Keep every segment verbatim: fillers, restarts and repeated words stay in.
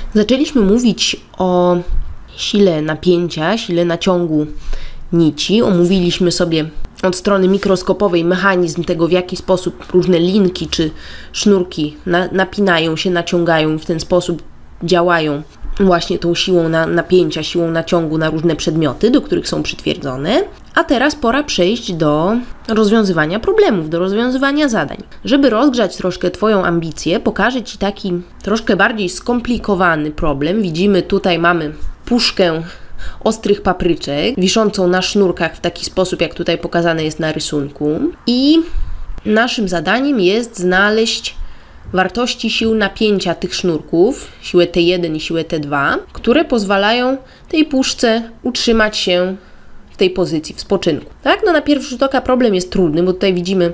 Zaczęliśmy mówić o sile napięcia, sile naciągu nici. Omówiliśmy sobie od strony mikroskopowej mechanizm tego, w jaki sposób różne linki czy sznurki na, napinają się, naciągają i w ten sposób działają właśnie tą siłą na, napięcia, siłą naciągu na różne przedmioty, do których są przytwierdzone. A teraz pora przejść do rozwiązywania problemów, do rozwiązywania zadań. Żeby rozgrzać troszkę Twoją ambicję, pokażę Ci taki troszkę bardziej skomplikowany problem. Widzimy, tutaj mamy puszkę ostrych papryczek, wiszącą na sznurkach w taki sposób, jak tutaj pokazane jest na rysunku. I naszym zadaniem jest znaleźć wartości sił napięcia tych sznurków, siłę T jeden i siłę T dwa, które pozwalają tej puszce utrzymać się w tej pozycji, w spoczynku. Tak? No na pierwszy rzut oka problem jest trudny, bo tutaj widzimy,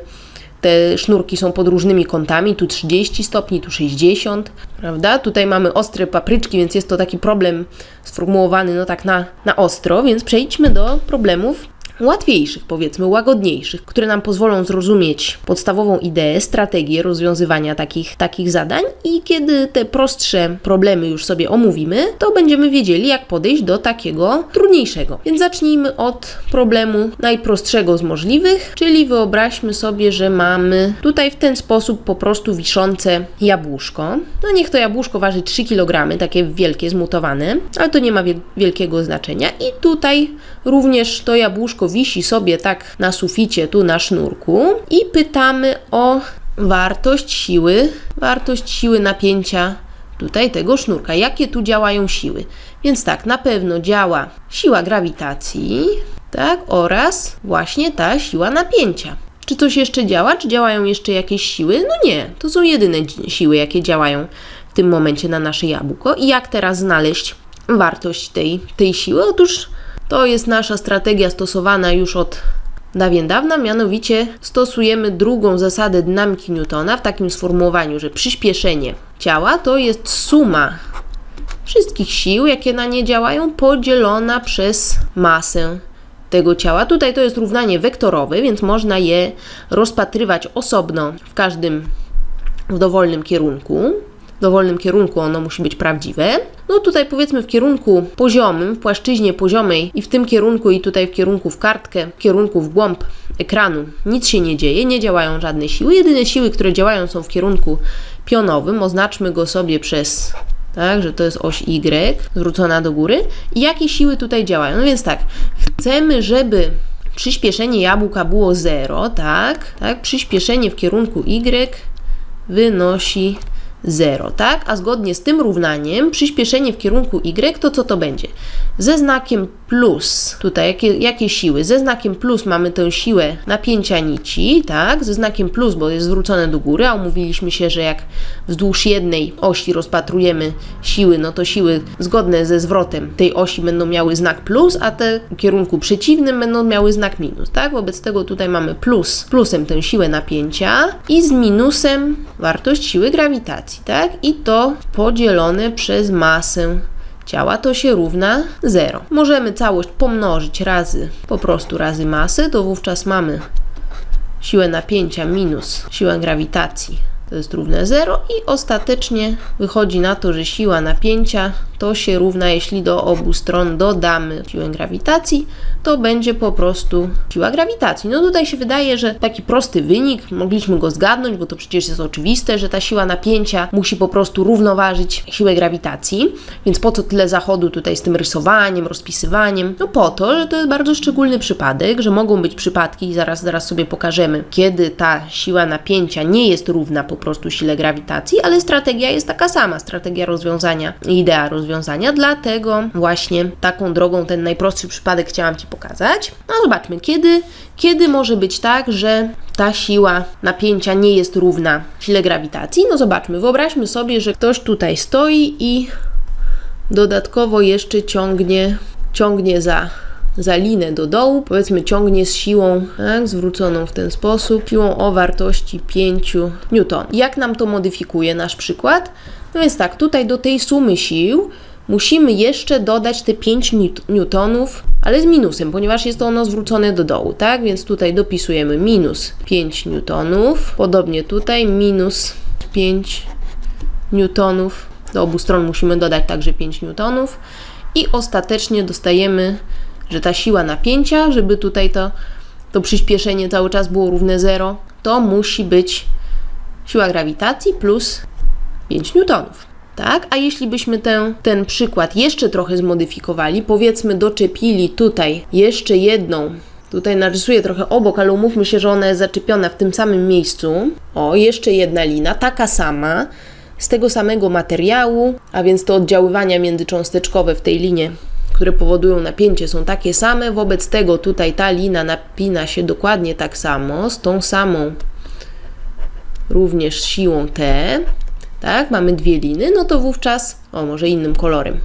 te sznurki są pod różnymi kątami, tu trzydzieści stopni, tu sześćdziesiąt, prawda? Tutaj mamy ostre papryczki, więc jest to taki problem sformułowany no tak na, na ostro, więc przejdźmy do problemów łatwiejszych, powiedzmy, łagodniejszych, które nam pozwolą zrozumieć podstawową ideę, strategię rozwiązywania takich, takich zadań i kiedy te prostsze problemy już sobie omówimy, to będziemy wiedzieli, jak podejść do takiego trudniejszego. Więc zacznijmy od problemu najprostszego z możliwych, czyli wyobraźmy sobie, że mamy tutaj w ten sposób po prostu wiszące jabłuszko. No niech to jabłuszko waży trzy kilogramy, takie wielkie, zmutowane, ale to nie ma wielkiego znaczenia i tutaj również to jabłuszko wisi sobie tak na suficie, tu na sznurku i pytamy o wartość siły, wartość siły napięcia tutaj tego sznurka. Jakie tu działają siły? Więc tak, na pewno działa siła grawitacji, tak, oraz właśnie ta siła napięcia. Czy coś jeszcze działa? Czy działają jeszcze jakieś siły? No nie, to są jedyne siły, jakie działają w tym momencie na nasze jabłko. I jak teraz znaleźć wartość tej, tej siły? Otóż to jest nasza strategia stosowana już od dawien dawna, mianowicie stosujemy drugą zasadę dynamiki Newtona w takim sformułowaniu, że przyspieszenie ciała to jest suma wszystkich sił, jakie na nie działają, podzielona przez masę tego ciała. Tutaj to jest równanie wektorowe, więc można je rozpatrywać osobno w każdym w dowolnym kierunku. W dowolnym kierunku ono musi być prawdziwe. No tutaj powiedzmy w kierunku poziomym, w płaszczyźnie poziomej i w tym kierunku i tutaj w kierunku w kartkę, w kierunku w głąb ekranu nic się nie dzieje, nie działają żadne siły. Jedyne siły, które działają, są w kierunku pionowym. Oznaczmy go sobie przez, tak, że to jest oś Y zwrócona do góry. I jakie siły tutaj działają? No więc tak, chcemy, żeby przyspieszenie jabłka było zero, tak, tak, przyspieszenie w kierunku Y wynosi zero, tak? A zgodnie z tym równaniem przyspieszenie w kierunku Y to co to będzie? Ze znakiem plus, tutaj jakie, jakie siły? Ze znakiem plus mamy tę siłę napięcia nici, tak? Ze znakiem plus, bo jest zwrócone do góry, a umówiliśmy się, że jak wzdłuż jednej osi rozpatrujemy siły, no to siły zgodne ze zwrotem tej osi będą miały znak plus, a te w kierunku przeciwnym będą miały znak minus, tak? Wobec tego tutaj mamy plus, plusem tę siłę napięcia i z minusem wartość siły grawitacji, tak? I to podzielone przez masę ciała to się równa zero. Możemy całość pomnożyć razy, po prostu razy masę, to wówczas mamy siłę napięcia minus siłę grawitacji, to jest równe zero i ostatecznie wychodzi na to, że siła napięcia to się równa, jeśli do obu stron dodamy siłę grawitacji, to będzie po prostu siła grawitacji. No tutaj się wydaje, że taki prosty wynik, mogliśmy go zgadnąć, bo to przecież jest oczywiste, że ta siła napięcia musi po prostu równoważyć siłę grawitacji, więc po co tyle zachodu tutaj z tym rysowaniem, rozpisywaniem? No po to, że to jest bardzo szczególny przypadek, że mogą być przypadki i zaraz, zaraz sobie pokażemy, kiedy ta siła napięcia nie jest równa po prostu sile grawitacji, ale strategia jest taka sama, strategia rozwiązania i idea rozwiązania. Rozwiązania, dlatego właśnie taką drogą ten najprostszy przypadek chciałam Ci pokazać. No zobaczmy, kiedy, kiedy może być tak, że ta siła napięcia nie jest równa sile grawitacji. No zobaczmy, wyobraźmy sobie, że ktoś tutaj stoi i dodatkowo jeszcze ciągnie, ciągnie za, za linę do dołu, powiedzmy ciągnie z siłą, tak, zwróconą w ten sposób, siłą o wartości pięć newtonów. Jak nam to modyfikuje nasz przykład? No więc tak, tutaj do tej sumy sił musimy jeszcze dodać te pięć newtonów, ale z minusem, ponieważ jest to ono zwrócone do dołu, tak? Więc tutaj dopisujemy minus pięć newtonów, podobnie tutaj minus pięć newtonów Do obu stron musimy dodać także pięć niutonów i ostatecznie dostajemy, że ta siła napięcia, żeby tutaj to, to przyspieszenie cały czas było równe zero, to musi być siła grawitacji plus pięć niutonów. Tak? A jeśli byśmy ten, ten przykład jeszcze trochę zmodyfikowali, powiedzmy doczepili tutaj jeszcze jedną, tutaj narysuję trochę obok, ale umówmy się, że ona jest zaczepiona w tym samym miejscu. O, jeszcze jedna lina, taka sama, z tego samego materiału, a więc te oddziaływania międzycząsteczkowe w tej linie, które powodują napięcie, są takie same. Wobec tego tutaj ta lina napina się dokładnie tak samo, z tą samą również siłą T. Tak, mamy dwie liny, no to wówczas, o może innym kolorem,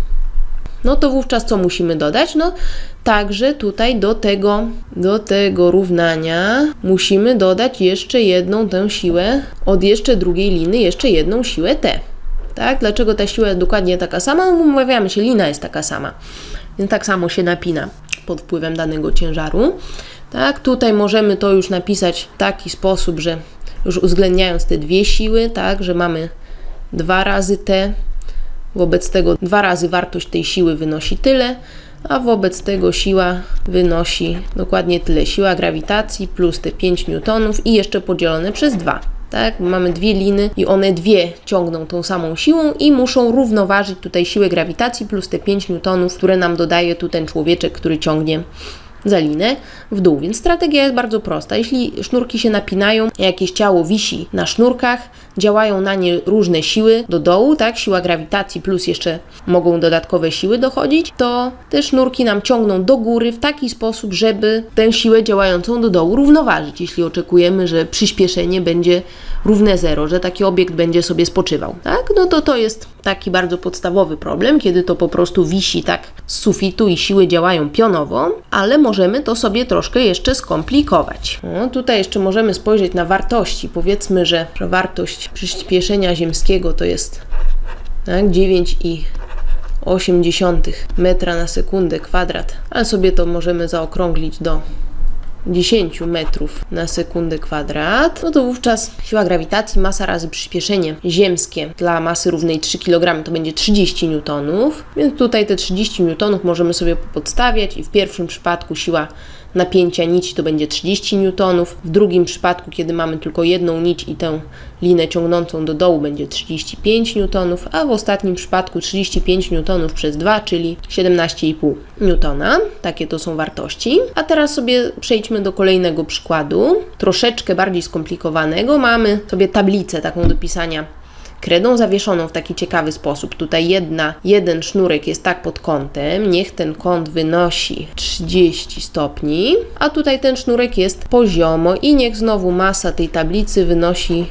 no to wówczas co musimy dodać? No także tutaj do tego, do tego równania musimy dodać jeszcze jedną tę siłę od jeszcze drugiej liny, jeszcze jedną siłę T. Tak, dlaczego ta siła jest dokładnie taka sama? No, umawiamy się, lina jest taka sama, więc tak samo się napina pod wpływem danego ciężaru. Tak, tutaj możemy to już napisać w taki sposób, że już uwzględniając te dwie siły, tak, że mamy dwa razy T, wobec tego dwa razy wartość tej siły wynosi tyle, a wobec tego siła wynosi dokładnie tyle. Siła grawitacji plus te pięć niutonów i jeszcze podzielone przez dwa. Tak? Mamy dwie liny i one dwie ciągną tą samą siłą i muszą równoważyć tutaj siłę grawitacji plus te pięć niutonów, które nam dodaje tu ten człowieczek, który ciągnie za linę w dół. Więc strategia jest bardzo prosta. Jeśli sznurki się napinają, jakieś ciało wisi na sznurkach, działają na nie różne siły do dołu, tak? Siła grawitacji plus jeszcze mogą dodatkowe siły dochodzić, to te sznurki nam ciągną do góry w taki sposób, żeby tę siłę działającą do dołu równoważyć, jeśli oczekujemy, że przyspieszenie będzie równe zero, że taki obiekt będzie sobie spoczywał, tak? No to to jest taki bardzo podstawowy problem, kiedy to po prostu wisi tak z sufitu i siły działają pionowo, ale możemy to sobie troszkę jeszcze skomplikować. No, tutaj jeszcze możemy spojrzeć na wartości. Powiedzmy, że, że wartość przyspieszenia ziemskiego to jest tak, dziewięć i osiem dziesiątych metra na sekundę kwadrat, ale sobie to możemy zaokrąglić do dziesięć metrów na sekundę kwadrat, no to wówczas siła grawitacji, masa razy przyspieszenie ziemskie dla masy równej trzy kilogramy to będzie trzydzieści niutonów, więc tutaj te trzydzieści niutonów możemy sobie podstawiać i w pierwszym przypadku siła napięcia nici to będzie trzydzieści niutonów, w drugim przypadku, kiedy mamy tylko jedną nić i tę linę ciągnącą do dołu, będzie trzydzieści pięć niutonów, a w ostatnim przypadku trzydzieści pięć niutonów przez dwa, czyli siedemnaście i pół niutona. Takie to są wartości. A teraz sobie przejdźmy do kolejnego przykładu, troszeczkę bardziej skomplikowanego. Mamy sobie tablicę taką do pisania kredą zawieszoną w taki ciekawy sposób. Tutaj jedna, jeden sznurek jest tak pod kątem, niech ten kąt wynosi trzydzieści stopni, a tutaj ten sznurek jest poziomo i niech znowu masa tej tablicy wynosi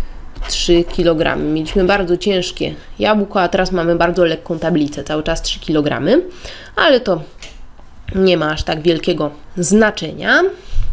trzy kilogramy. Mieliśmy bardzo ciężkie jabłko, a teraz mamy bardzo lekką tablicę, cały czas trzy kilogramy, ale to nie ma aż tak wielkiego znaczenia.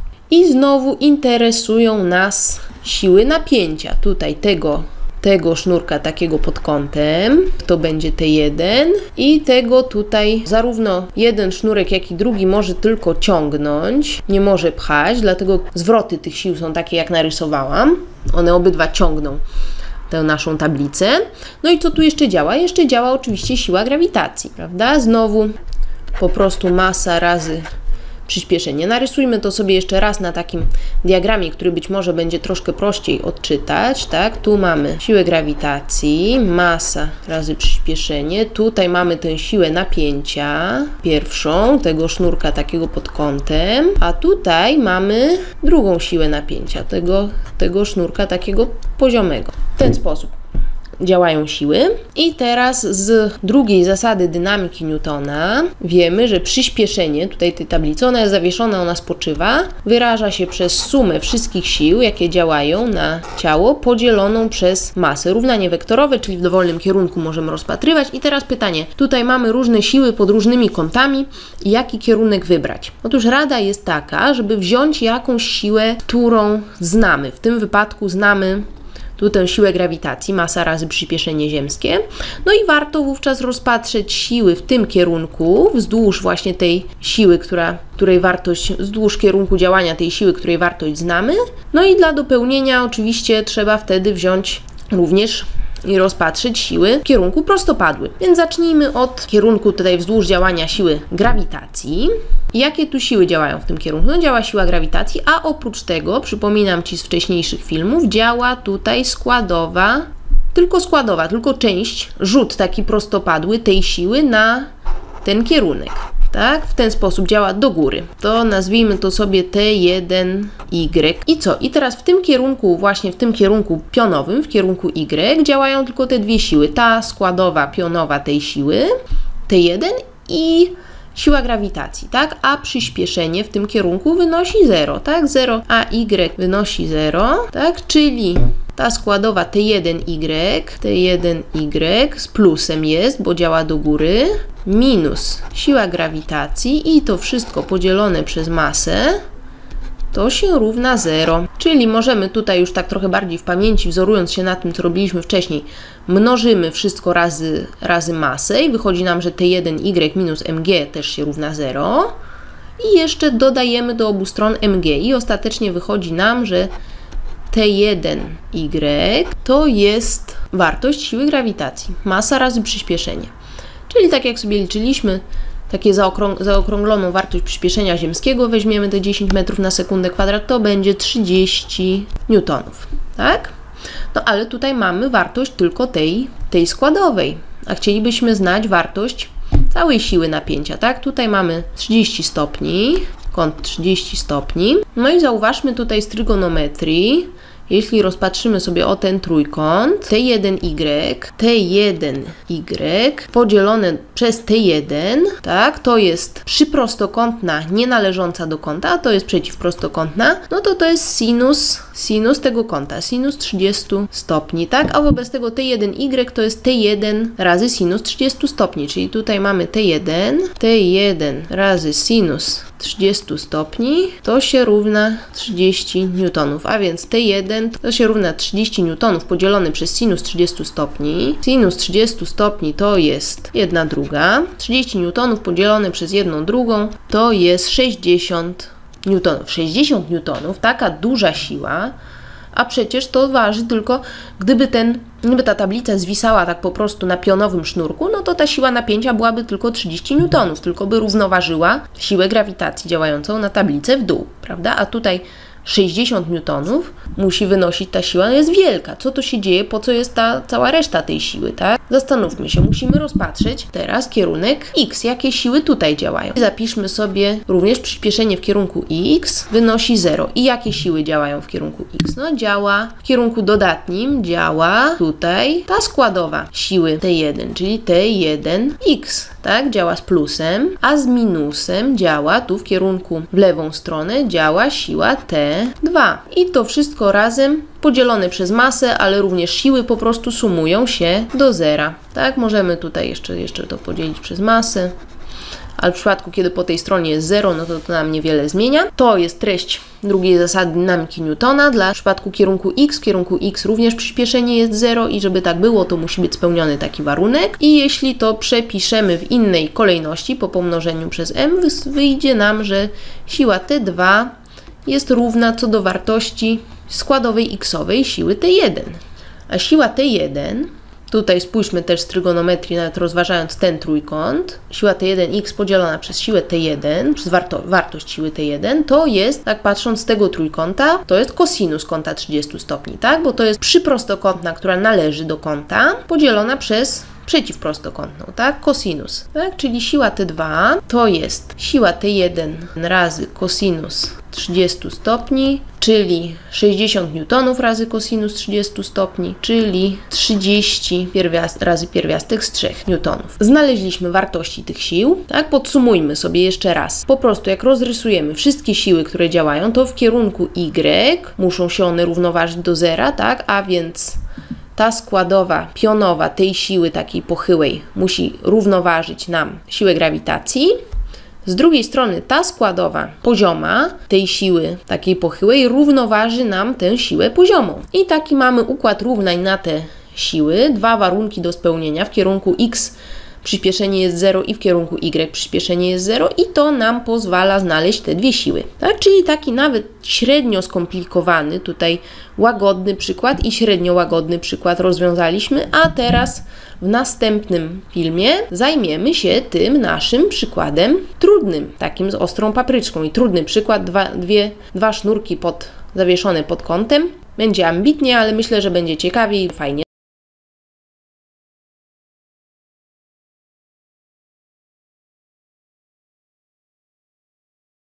I znowu interesują nas siły napięcia. Tutaj tego tego sznurka takiego pod kątem, to będzie T jeden i tego tutaj zarówno jeden sznurek, jak i drugi może tylko ciągnąć, nie może pchać, dlatego zwroty tych sił są takie, jak narysowałam. One obydwa ciągną tę naszą tablicę. No i co tu jeszcze działa? Jeszcze działa oczywiście siła grawitacji, prawda? Znowu po prostu masa razy przyspieszenie. Narysujmy to sobie jeszcze raz na takim diagramie, który być może będzie troszkę prościej odczytać, tak? Tu mamy siłę grawitacji, masa razy przyspieszenie. Tutaj mamy tę siłę napięcia, pierwszą, tego sznurka takiego pod kątem, a tutaj mamy drugą siłę napięcia, tego, tego sznurka takiego poziomego. W ten sposób działają siły. I teraz z drugiej zasady dynamiki Newtona wiemy, że przyspieszenie, tutaj tej tablicy, ona jest zawieszona, ona spoczywa, wyraża się przez sumę wszystkich sił, jakie działają na ciało, podzieloną przez masę. Równanie wektorowe, czyli w dowolnym kierunku możemy rozpatrywać. I teraz pytanie, tutaj mamy różne siły pod różnymi kątami i jaki kierunek wybrać? Otóż rada jest taka, żeby wziąć jakąś siłę, którą znamy. W tym wypadku znamy tu tę siłę grawitacji, masa razy przyspieszenie ziemskie. No i warto wówczas rozpatrzeć siły w tym kierunku, wzdłuż właśnie tej siły, która, której wartość, wzdłuż kierunku działania tej siły, której wartość znamy. No i dla dopełnienia oczywiście trzeba wtedy wziąć również i rozpatrzeć siły w kierunku prostopadłym. Więc zacznijmy od kierunku tutaj wzdłuż działania siły grawitacji. Jakie tu siły działają w tym kierunku? No działa siła grawitacji, a oprócz tego, przypominam Ci z wcześniejszych filmów, działa tutaj składowa, tylko składowa, tylko część, rzut taki prostopadły tej siły na ten kierunek. Tak? W ten sposób działa do góry. To nazwijmy to sobie T jeden Y. I co? I teraz w tym kierunku, właśnie w tym kierunku pionowym, w kierunku Y, działają tylko te dwie siły. Ta składowa pionowa tej siły, T jeden i siła grawitacji, tak? A przyspieszenie w tym kierunku wynosi zero, tak? zero, a Y wynosi zero, tak? Czyli ta składowa T jeden Y, T jeden Y z plusem jest, bo działa do góry, minus siła grawitacji i to wszystko podzielone przez masę, to się równa zero. Czyli możemy tutaj już tak trochę bardziej w pamięci, wzorując się na tym, co robiliśmy wcześniej, mnożymy wszystko razy, razy masę i wychodzi nam, że T jeden Y minus mg też się równa zero. I jeszcze dodajemy do obu stron mg i ostatecznie wychodzi nam, że T jeden Y to jest wartość siły grawitacji. Masa razy przyspieszenie. Czyli tak jak sobie liczyliśmy, takie zaokrąg zaokrągloną wartość przyspieszenia ziemskiego, weźmiemy te dziesięć metrów na sekundę kwadrat, to będzie trzydzieści newtonów, tak? No ale tutaj mamy wartość tylko tej, tej składowej, a chcielibyśmy znać wartość całej siły napięcia, tak? Tutaj mamy trzydzieści stopni, kąt trzydzieści stopni, no i zauważmy tutaj z trygonometrii, jeśli rozpatrzymy sobie o ten trójkąt, T jeden Y, T jeden Y podzielone przez T jeden, tak, to jest przyprostokątna nie należąca do kąta, a to jest przeciwprostokątna, no to to jest sinus, sinus tego kąta, sinus trzydzieści stopni, tak, a wobec tego T jeden Y to jest T jeden razy sinus trzydzieści stopni, czyli tutaj mamy T jeden, T jeden razy sinus trzydzieści stopni, to się równa trzydzieści newtonów, a więc T jeden to się równa trzydzieści newtonów podzielone przez sinus trzydzieści stopni. Sinus trzydzieści stopni to jest jedna druga. trzydzieści newtonów podzielone przez jedną drugą to jest sześćdziesiąt newtonów. sześćdziesiąt newtonów, taka duża siła, a przecież to waży tylko, gdyby ten, gdyby ta tablica zwisała tak po prostu na pionowym sznurku, no to ta siła napięcia byłaby tylko trzydzieści newtonów, tylko by równoważyła siłę grawitacji działającą na tablicę w dół, prawda? A tutaj sześćdziesiąt newtonów musi wynosić ta siła, no jest wielka. Co tu się dzieje? Po co jest ta cała reszta tej siły, tak? Zastanówmy się, musimy rozpatrzeć teraz kierunek X. Jakie siły tutaj działają? Zapiszmy sobie również przyspieszenie w kierunku X wynosi zero. I jakie siły działają w kierunku X? No działa w kierunku dodatnim, działa tutaj ta składowa siły T jeden, czyli T jeden X, tak? Działa z plusem, a z minusem działa tu w kierunku w lewą stronę, działa siła T dwa. I to wszystko razem podzielone przez masę, ale również siły po prostu sumują się do zera. Tak, możemy tutaj jeszcze, jeszcze to podzielić przez masę, ale w przypadku, kiedy po tej stronie jest zero, no to to nam niewiele zmienia. To jest treść drugiej zasady dynamiki Newtona. Dla w przypadku kierunku X, w kierunku X również przyspieszenie jest zero i żeby tak było, to musi być spełniony taki warunek. I jeśli to przepiszemy w innej kolejności po pomnożeniu przez m, wyjdzie nam, że siła T dwa jest równa co do wartości składowej x-owej siły T jeden. A siła T jeden, tutaj spójrzmy też z trygonometrii, nawet rozważając ten trójkąt, siła T jeden x podzielona przez siłę T jeden, przez warto, wartość siły T jeden, to jest, tak patrząc z tego trójkąta, to jest kosinus kąta trzydzieści stopni, tak? Bo to jest przyprostokątna, która należy do kąta, podzielona przez przeciwprostokątną, tak? Kosinus, tak? Czyli siła T dwa to jest siła T jeden razy kosinus trzydzieści stopni, czyli sześćdziesiąt newtonów razy kosinus trzydzieści stopni, czyli trzydzieści pierwiast razy pierwiastek z trzech newtonów. Znaleźliśmy wartości tych sił, tak? Podsumujmy sobie jeszcze raz. Po prostu jak rozrysujemy wszystkie siły, które działają, to w kierunku Y muszą się one równoważyć do zera, tak? A więc ta składowa pionowa tej siły takiej pochyłej musi równoważyć nam siłę grawitacji. Z drugiej strony ta składowa pozioma tej siły takiej pochyłej równoważy nam tę siłę poziomą. I taki mamy układ równań na te siły. Dwa warunki do spełnienia. W kierunku X przyspieszenie jest zero i w kierunku Y przyspieszenie jest zero i to nam pozwala znaleźć te dwie siły. Tak? Czyli taki nawet średnio skomplikowany, tutaj łagodny przykład i średnio łagodny przykład rozwiązaliśmy, a teraz w następnym filmie zajmiemy się tym naszym przykładem trudnym, takim z ostrą papryczką. I trudny przykład, dwa, dwie, dwa sznurki pod, zawieszone pod kątem. Będzie ambitnie, ale myślę, że będzie ciekawie i fajnie.